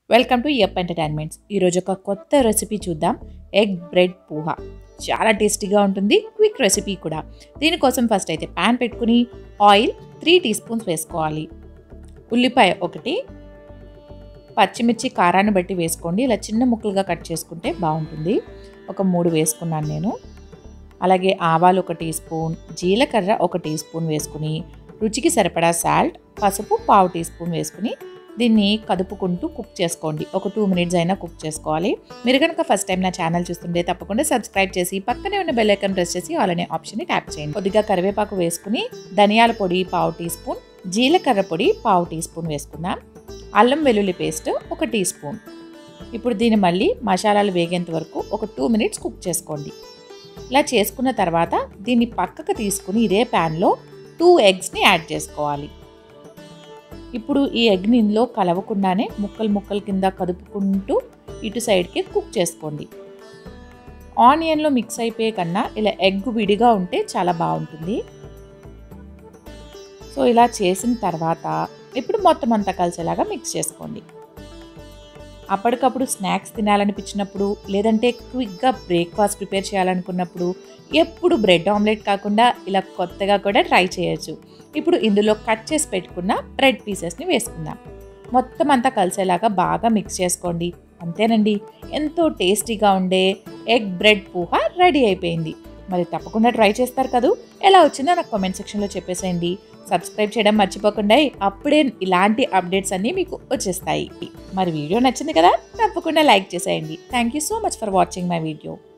Welcome to యుపెంటర్టైన్మెంట్స్. ఈరోజు ఒక కొత్త రెసిపీ చూద్దాం. ఎగ్ బ్రెడ్ పోహా చాలా టేస్టీగా ఉంటుంది, క్విక్ రెసిపీ కూడా. దీనికోసం ఫస్ట్ అయితే ప్యాన్ పెట్టుకుని ఆయిల్ 3 టీ స్పూన్స్ వేసుకోవాలి. ఉల్లిపాయ ఒకటి, పచ్చిమిర్చి కారాన్ని బట్టి వేసుకోండి. ఇలా చిన్న ముక్కలుగా కట్ చేసుకుంటే బాగుంటుంది. ఒక 3 వేసుకున్నాను నేను. అలాగే ఆవాలు 1 టీ స్పూన్, జీలకర్ర 1 టీ స్పూన్ వేసుకుని రుచికి సరిపడా సాల్ట్, పసుపు 1/2 టీ స్పూన్ వేసుకుని దీన్ని కదుపుకుంటూ కుక్ చేసుకోండి. ఒక 2 మినిట్స్ అయినా కుక్ చేసుకోవాలి. మీరు కనుక ఫస్ట్ టైం నా ఛానల్ చూస్తుంటే తప్పకుండా సబ్స్క్రైబ్ చేసి పక్కనే ఉన్న బెల్ ఐకాన్ ప్రెస్ చేసి ఆల్ అనే ఆప్షన్ని ట్యాప్ చేయండి. కొద్దిగా కరివేపాకు వేసుకుని ధనియాల పొడి 1/2 టీ స్పూన్, జీలకర్ర పొడి 1/2 టీ స్పూన్ వేసుకుందాం. అల్లం వెల్లుల్లి పేస్ట్ 1 టీ స్పూన్. ఇప్పుడు దీన్ని మళ్ళీ మసాలాలు వేగేంత వరకు ఒక 2 మినిట్స్ కుక్ చేసుకోండి. ఇలా చేసుకున్న తర్వాత దీన్ని పక్కకు తీసుకుని ఇదే ప్యాన్లో 2 ఎగ్స్ని యాడ్ చేసుకోవాలి. ఇప్పుడు ఈ ఎగ్ని ఇందులో కలవకుండానే ముక్కలు కింద కదుపుకుంటూ ఇటు సైడ్కి కుక్ చేసుకోండి. ఆనియన్లో మిక్స్ అయిపోయే కన్నా ఇలా ఎగ్ విడిగా ఉంటే చాలా బాగుంటుంది. సో ఇలా చేసిన తర్వాత ఇప్పుడు మొత్తం అంతా కలిసేలాగా మిక్స్ చేసుకోండి. అప్పటికప్పుడు స్నాక్స్ తినాలనిపించినప్పుడు, లేదంటే క్విక్గా బ్రేక్ఫాస్ట్ ప్రిపేర్ చేయాలనుకున్నప్పుడు ఎప్పుడు బ్రెడ్ ఆమ్లెట్ కాకుండా ఇలా కొత్తగా కూడా ట్రై చేయొచ్చు. ఇప్పుడు ఇందులో కట్ చేసి పెట్టుకున్న బ్రెడ్ పీసెస్ని వేసుకుందాం. మొత్తం అంతా కలిసేలాగా బాగా మిక్స్ చేసుకోండి. అంతేనండి, ఎంతో టేస్టీగా ఉండే ఎగ్ బ్రెడ్ పోహా రెడీ అయిపోయింది. మరి తప్పకుండా ట్రై చేస్తారు కదా. ఎలా వచ్చిందో నాకు కామెంట్ సెక్షన్లో చెప్పేసేయండి. సబ్స్క్రైబ్ చేయడం మర్చిపోకుండా, అప్పుడే ఇలాంటి అప్డేట్స్ అన్నీ మీకు వచ్చేస్తాయి. మరి వీడియో నచ్చింది కదా, తప్పకుండా లైక్ చేసేయండి. Thank you so much for watching my video.